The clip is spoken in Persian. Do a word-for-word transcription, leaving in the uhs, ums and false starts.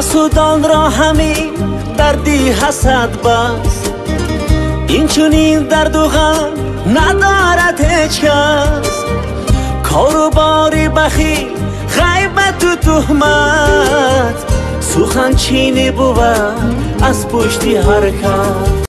حسودان را همین دردی حسد بس، این چنین درد و غم ندارد هیچ کس. کاروباری بخیل غیبت و تهمت، سخن چینی بود از پشتی حرکت.